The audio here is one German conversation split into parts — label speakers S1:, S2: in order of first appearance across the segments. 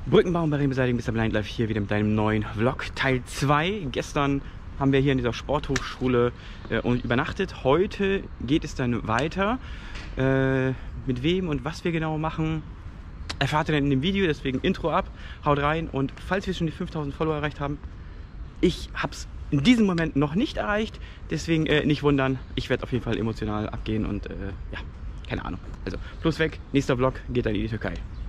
S1: Brückenbau und Barrieren beseitigen, Mr. Blind Live hier wieder mit einem neuen Vlog, Teil 2. Gestern haben wir hier in dieser Sporthochschule übernachtet. Heute geht es dann weiter. Mit wem und was wir genau machen, erfahrt ihr dann in dem Video. Deswegen Intro ab, haut rein. Und falls wir schon die 5000 Follower erreicht haben, ich habe es in diesem Moment noch nicht erreicht. Deswegen nicht wundern, ich werde auf jeden Fall emotional abgehen und ja, keine Ahnung. Also plus weg, nächster Vlog geht dann in die Türkei.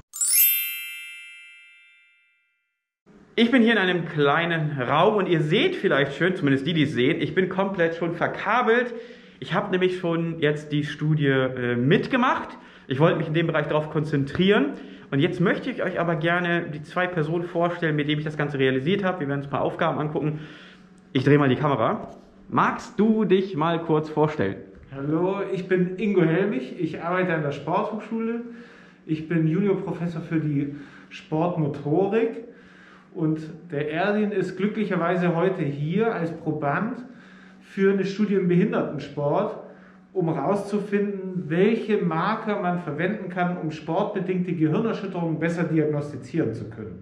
S1: Ich bin hier in einem kleinen Raum und ihr seht vielleicht schön, zumindest die, die es sehen, ich bin komplett schon verkabelt. Ich habe nämlich schon jetzt die Studie mitgemacht. Ich wollte mich in dem Bereich darauf konzentrieren. Und jetzt möchte ich euch aber gerne die zwei Personen vorstellen, mit denen ich das Ganze realisiert habe. Wir werden uns ein paar Aufgaben angucken. Ich drehe mal die Kamera. Magst du dich mal kurz vorstellen?
S2: Hallo, ich bin Ingo Helmich. Ich arbeite an der Sporthochschule. Ich bin Juniorprofessor für die Sportmotorik. Und der Erdin ist glücklicherweise heute hier als Proband für eine Studie im Behindertensport, um herauszufinden, welche Marker man verwenden kann, um sportbedingte Gehirnerschütterungen besser diagnostizieren zu können.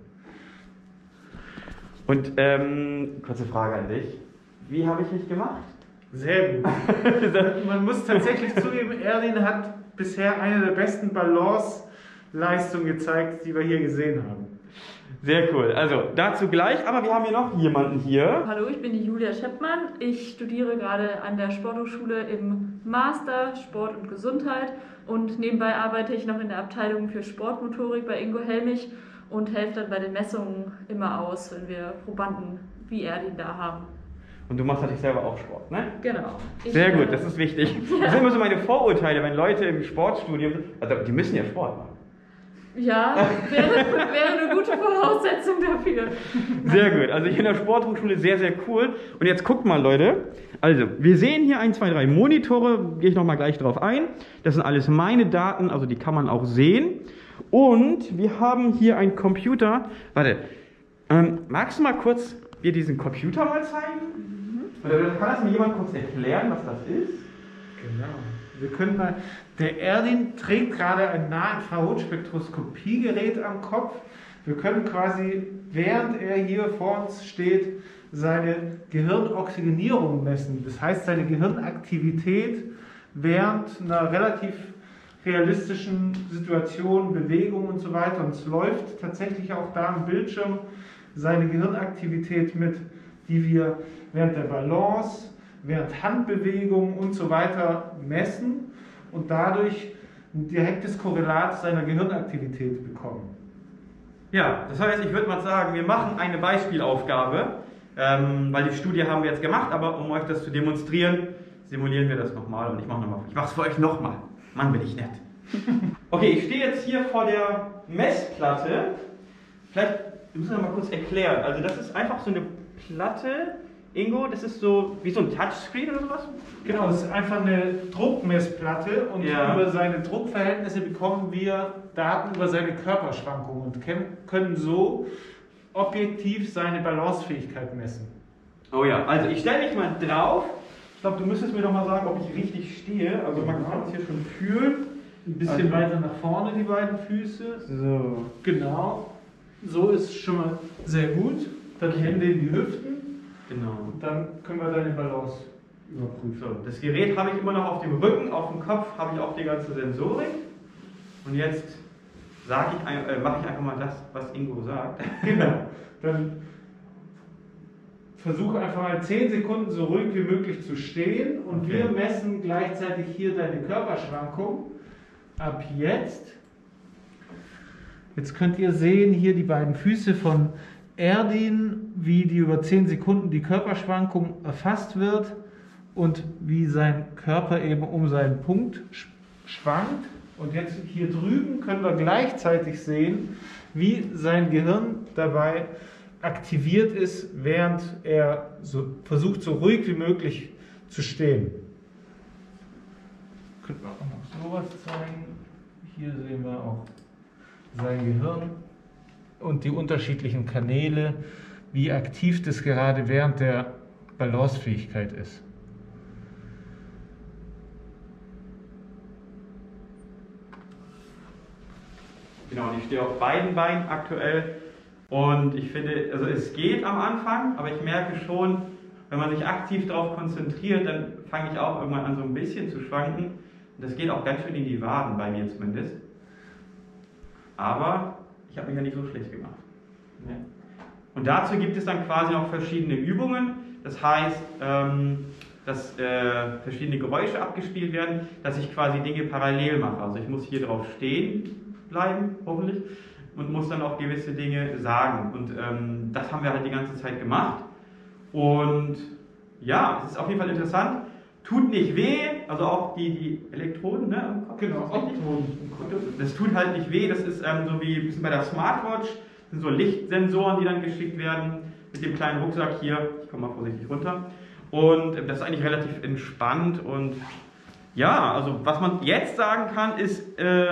S1: Und kurze Frage an dich. Wie habe ich mich gemacht?
S2: Sehr gut. Man muss tatsächlich zugeben, Erdin hat bisher eine der besten Balance-Leistungen gezeigt, die wir hier gesehen haben.
S1: Sehr cool. Also dazu gleich, aber wir haben hier noch jemanden hier.
S3: Hallo, ich bin die Julia Scheppmann. Ich studiere gerade an der Sporthochschule im Master Sport und Gesundheit und nebenbei arbeite ich noch in der Abteilung für Sportmotorik bei Ingo Helmich und helfe dann bei den Messungen immer aus, wenn wir Probanden wie Erdin da haben.
S1: Und du machst natürlich selber auch Sport, ne?
S3: Genau.
S1: Sehr gut, das ist wichtig. Das sind immer so meine Vorurteile, wenn Leute im Sportstudium, also die müssen ja Sport machen.
S3: Ja, wäre eine gute Voraussetzung dafür.
S1: Sehr gut, also hier in der Sporthochschule sehr, sehr cool. Und jetzt guckt mal, Leute. Also, wir sehen hier 1, 2, 3 Monitore, gehe ich nochmal gleich drauf ein. Das sind alles meine Daten, also die kann man auch sehen. Und wir haben hier einen Computer. Warte, magst du mal kurz dir diesen Computer mal zeigen? Oder kann das mir jemand kurz erklären, was das ist?
S2: Genau. Wir können mal, der Erdin trägt gerade ein Nahinfrarotspektroskopiegerät am Kopf. Wir können quasi, während er hier vor uns steht, seine Gehirnoxygenierung messen. Das heißt, seine Gehirnaktivität während einer relativ realistischen Situation, Bewegung und so weiter. Und es läuft tatsächlich auch da am Bildschirm seine Gehirnaktivität mit, die wir während der Balance, während Handbewegungen und so weiter messen und dadurch ein direktes Korrelat seiner Gehirnaktivität bekommen.
S1: Ja, das heißt, ich würde mal sagen, wir machen eine Beispielaufgabe, weil die Studie haben wir jetzt gemacht, aber um euch das zu demonstrieren, simulieren wir das nochmal und ich mache es für euch nochmal. Mann, bin ich nett. Okay, ich stehe jetzt hier vor der Messplatte. Vielleicht müssen wir mal kurz erklären. Also das ist einfach so eine Platte, Ingo, das ist so wie so ein Touchscreen oder sowas?
S2: Genau, das ist einfach eine Druckmessplatte und über seine Druckverhältnisse bekommen wir Daten über seine Körperschwankungen und können so objektiv seine Balancefähigkeit messen.
S1: Oh ja, also ich stelle mich mal drauf. Ich glaube, du müsstest mir doch mal sagen, ob ich richtig stehe. Also man kann es hier schon fühlen.
S2: Ein bisschen weiter nach vorne die beiden Füße.
S1: So.
S2: Genau. So ist schon mal sehr gut. Dann Hände in die Hüften.
S1: Genau.
S2: Und dann können wir deine Balance überprüfen.
S1: So, das Gerät habe ich immer noch auf dem Rücken, auf dem Kopf habe ich auch die ganze Sensorik. Und jetzt mache ich einfach mal das, was Ingo sagt.
S2: Genau. Dann versuche einfach mal 10 Sekunden so ruhig wie möglich zu stehen und wir messen gleichzeitig hier deine Körperschwankung. Ab jetzt. Jetzt könnt ihr sehen, hier die beiden Füße von Erdin, wie die über 10 Sekunden die Körperschwankung erfasst wird und wie sein Körper eben um seinen Punkt schwankt. Und jetzt hier drüben können wir gleichzeitig sehen, wie sein Gehirn dabei aktiviert ist, während er versucht, so ruhig wie möglich zu stehen. Können wir auch noch sowas zeigen. Hier sehen wir auch sein Gehirn und die unterschiedlichen Kanäle, wie aktiv das gerade während der Balancefähigkeit ist.
S1: Genau, und ich stehe auf beiden Beinen aktuell. Und ich finde, also es geht am Anfang, aber ich merke schon, wenn man sich aktiv darauf konzentriert, dann fange ich auch irgendwann an, so ein bisschen zu schwanken. Und das geht auch ganz schön in die Waden, bei mir zumindest. Aber ich habe mich ja nicht so schlecht gemacht. Ja. Und dazu gibt es dann quasi noch verschiedene Übungen. Das heißt, dass verschiedene Geräusche abgespielt werden, dass ich quasi Dinge parallel mache. Also ich muss hier drauf stehen bleiben, hoffentlich, und muss dann auch gewisse Dinge sagen. Und das haben wir halt die ganze Zeit gemacht. Und ja, es ist auf jeden Fall interessant. Tut nicht weh, also auch die Elektroden, ne, am Kopf.
S2: Genau, Elektroden.
S1: Das tut halt nicht weh, das ist so wie ein bisschen bei der Smartwatch. Das sind so Lichtsensoren, die dann geschickt werden mit dem kleinen Rucksack hier. Ich komme mal vorsichtig runter. Und das ist eigentlich relativ entspannt. Und ja, also was man jetzt sagen kann, ist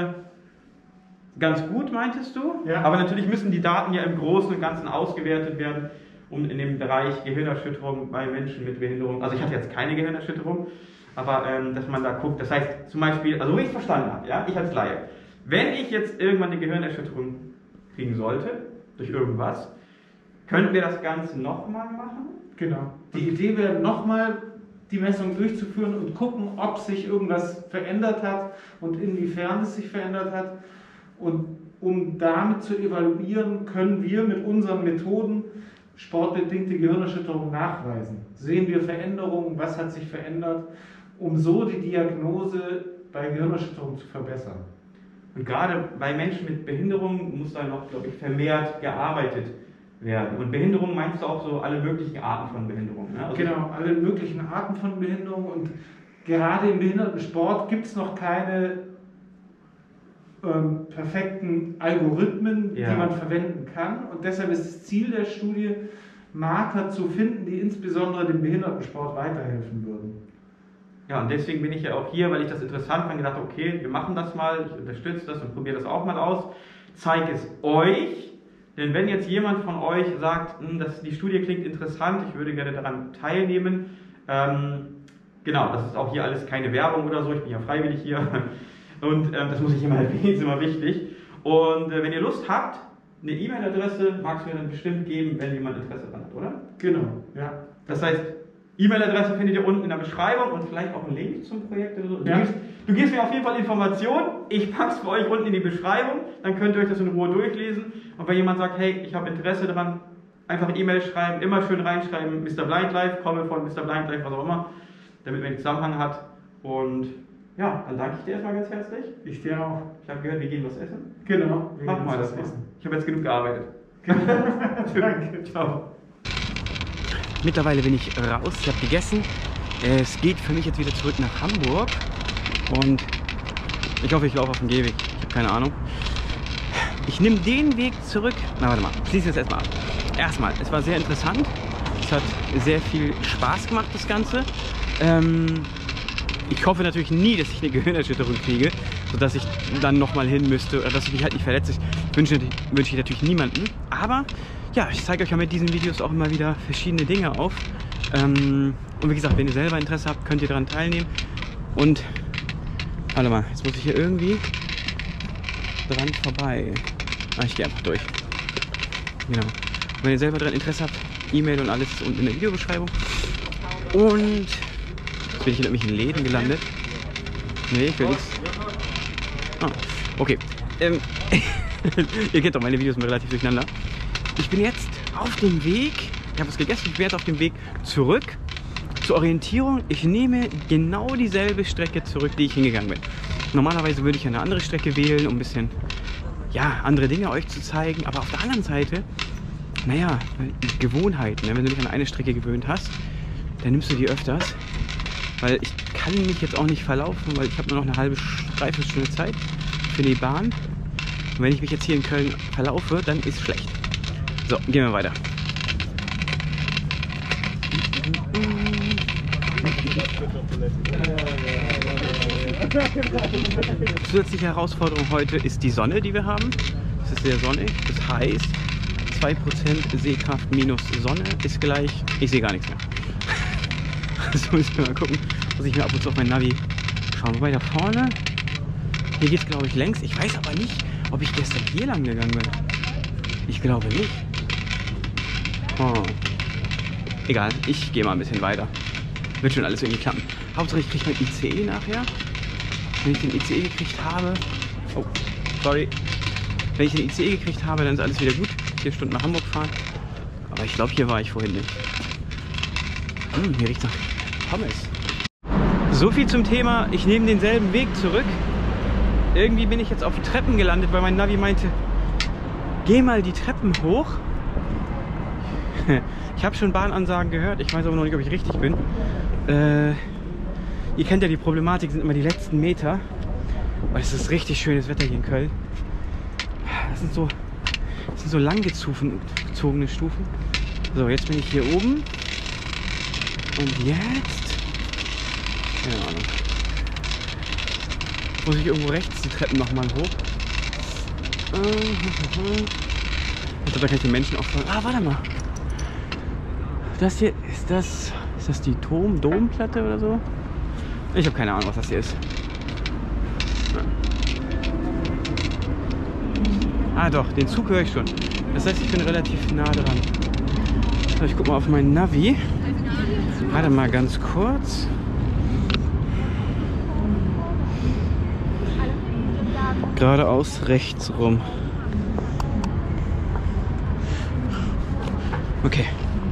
S1: ganz gut, meintest du?
S2: Ja.
S1: Aber natürlich müssen die Daten ja im Großen und Ganzen ausgewertet werden, um in dem Bereich Gehirnerschütterung bei Menschen mit Behinderung, also ich hatte jetzt keine Gehirnerschütterung, aber dass man da guckt, das heißt zum Beispiel, also wie ich es verstanden habe, ja, ich als Laie, wenn ich jetzt irgendwann eine Gehirnerschütterung kriegen sollte, durch irgendwas, könnten wir das Ganze nochmal machen?
S2: Genau. Die Idee wäre nochmal die Messung durchzuführen und gucken, ob sich irgendwas verändert hat und inwiefern es sich verändert hat. Und um damit zu evaluieren, können wir mit unseren Methoden sportbedingte Gehirnerschütterung nachweisen. Sehen wir Veränderungen, was hat sich verändert, um so die Diagnose bei Gehirnerschütterung zu verbessern.
S1: Und gerade bei Menschen mit Behinderung muss da noch, glaube ich, vermehrt gearbeitet werden. Und Behinderung meinst du auch so alle möglichen Arten von Behinderung? Ne? Also
S2: genau, alle möglichen Arten von Behinderung. Und gerade im Behindertensport gibt es noch keine perfekten Algorithmen,
S1: ja,
S2: die man verwenden kann. Und deshalb ist das Ziel der Studie, Marker zu finden, die insbesondere dem Behindertensport weiterhelfen würden.
S1: Ja, und deswegen bin ich ja auch hier, weil ich das interessant fand, gedacht, okay, wir machen das mal, ich unterstütze das und probiere das auch mal aus, zeige es euch, denn wenn jetzt jemand von euch sagt, die Studie klingt interessant, ich würde gerne daran teilnehmen, genau, das ist auch hier alles keine Werbung oder so, ich bin ja freiwillig hier. Und das muss ich immer erwähnen, ist immer wichtig. Und wenn ihr Lust habt, eine E-Mail-Adresse magst du mir dann bestimmt geben, wenn jemand Interesse daran hat, oder?
S2: Genau, ja.
S1: Das heißt, E-Mail-Adresse findet ihr unten in der Beschreibung und vielleicht auch einen Link zum Projekt oder so.
S2: Ja.
S1: Du gibst mir auf jeden Fall Informationen, ich packe es für euch unten in die Beschreibung, dann könnt ihr euch das in Ruhe durchlesen. Und wenn jemand sagt, hey, ich habe Interesse daran, einfach E-Mail schreiben, immer schön reinschreiben, Mr. Blind Life, komme von Mr. Blind Life, was auch immer, damit man den Zusammenhang hat. Und ja, dann danke ich dir erstmal ganz herzlich.
S2: Ich dir auch.
S1: Ich habe gehört, wir gehen was essen.
S2: Genau.
S1: Machen wir das mal. Ich habe jetzt genug gearbeitet.
S2: Danke.
S1: Ciao.
S4: Mittlerweile bin ich raus, ich habe gegessen. Es geht für mich jetzt wieder zurück nach Hamburg. Und ich hoffe, ich laufe auf dem Gehweg. Ich habe keine Ahnung. Ich nehme den Weg zurück. Na, warte mal. Schließe jetzt erstmal ab. Erstmal, es war sehr interessant. Es hat sehr viel Spaß gemacht, das Ganze. Ich hoffe natürlich nie, dass ich eine Gehirnerschütterung kriege, sodass ich dann nochmal hin müsste oder dass ich mich halt nicht verletze. Wünsche ich natürlich niemanden. Aber ja, ich zeige euch ja mit diesen Videos auch immer wieder verschiedene Dinge auf. Und wie gesagt, wenn ihr selber Interesse habt, könnt ihr daran teilnehmen. Und warte mal, jetzt muss ich hier irgendwie dran vorbei. Ich gehe einfach durch. Genau. Und wenn ihr selber daran Interesse habt, E-Mail und alles unten in der Videobeschreibung. Und jetzt bin ich nämlich in Läden gelandet. Nee, ich will nichts. Ah, okay. Ihr kennt doch meine Videos sind relativ durcheinander. Ich bin jetzt auf dem Weg, ich habe was gegessen, ich bin jetzt auf dem Weg zurück zur Orientierung. Ich nehme genau dieselbe Strecke zurück, die ich hingegangen bin. Normalerweise würde ich eine andere Strecke wählen, um ein bisschen, ja, andere Dinge euch zu zeigen. Aber auf der anderen Seite, naja, Gewohnheiten. Ne? Wenn du dich an eine Strecke gewöhnt hast, dann nimmst du die öfters. Weil ich kann mich jetzt auch nicht verlaufen, weil ich habe nur noch eine dreiviertel Stunde Zeit für die Bahn. Und wenn ich mich jetzt hier in Köln verlaufe, dann ist schlecht. So, gehen wir weiter. Zusätzliche Herausforderung heute ist die Sonne, die wir haben. Es ist sehr sonnig, das heißt 2% Sehkraft minus Sonne ist gleich, ich sehe gar nichts mehr. So müssen wir mal gucken, dass ich mir ab und zu auf mein Navi schauen. Wobei da vorne, hier geht es glaube ich längs, ich weiß aber nicht,
S1: ob ich gestern hier lang gegangen bin. Ich glaube nicht. Oh. Egal, ich gehe mal ein bisschen weiter. Wird schon alles irgendwie klappen. Hauptsache ich kriege mein ICE nachher. Wenn ich den ICE gekriegt habe... Oh, sorry. Wenn ich den ICE gekriegt habe, dann ist alles wieder gut. 4 Stunden nach Hamburg fahren. Aber ich glaube, hier war ich vorhin nicht. Hier riecht es nach Pommes. So viel zum Thema, ich nehme denselben Weg zurück. Irgendwie bin ich jetzt auf Treppen gelandet, weil mein Navi meinte, geh mal die Treppen hoch. Ich habe schon Bahnansagen gehört, ich weiß aber noch nicht, ob ich richtig bin. Ihr kennt ja die Problematik, sind immer die letzten Meter. Weil es ist richtig schönes Wetter hier in Köln. Das sind so langgezogene Stufen. So, jetzt bin ich hier oben. Und jetzt... Keine Ahnung. Muss ich irgendwo rechts die Treppen nochmal hoch. Ich glaube, da kann ich den Menschen auch fragen. Ah, warte mal. Das hier, ist das die Domplatte oder so? Ich habe keine Ahnung, was das hier ist. Ah doch, den Zug höre ich schon. Das heißt, ich bin relativ nah dran. So, ich guck mal auf meinen Navi. Warte mal ganz kurz. Geradeaus rechts rum. Okay.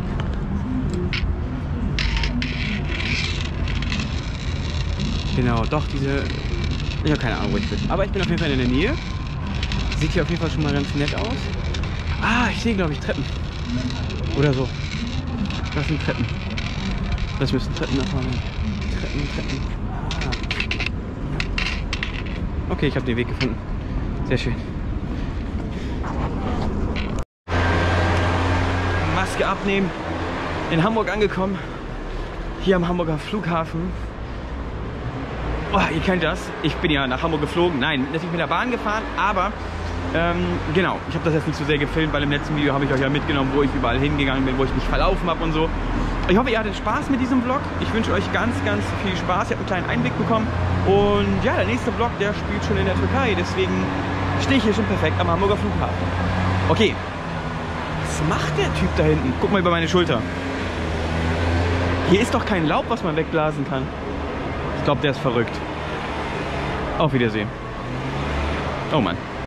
S1: Genau, doch, diese... Ich habe keine Ahnung, wo ich bin. Aber ich bin auf jeden Fall in der Nähe. Sieht hier auf jeden Fall schon mal ganz nett aus. Ah, ich sehe, glaube ich, Treppen. Oder so. Das sind Treppen. Das müssen Treppen davon sein. Treppen. Ah. Okay, ich habe den Weg gefunden. Sehr schön. Maske abnehmen. In Hamburg angekommen. Hier am Hamburger Flughafen. Oh, ihr kennt das. Ich bin ja nach Hamburg geflogen. Nein, natürlich mit der Bahn gefahren, aber genau, ich habe das jetzt nicht so sehr gefilmt, weil im letzten Video habe ich euch ja mitgenommen, wo ich überall hingegangen bin, wo ich mich verlaufen habe und so. Ich hoffe, ihr hattet Spaß mit diesem Vlog. Ich wünsche euch ganz, ganz viel Spaß. Ihr habt einen kleinen Einblick bekommen. Und ja, der nächste Vlog, der spielt schon in der Türkei. Deswegen stehe ich hier schon perfekt am Hamburger Flughafen. Okay, was macht der Typ da hinten? Guck mal über meine Schulter. Hier ist doch kein Laub, was man wegblasen kann. Ich glaube, der ist verrückt. Auf Wiedersehen. Oh Mann.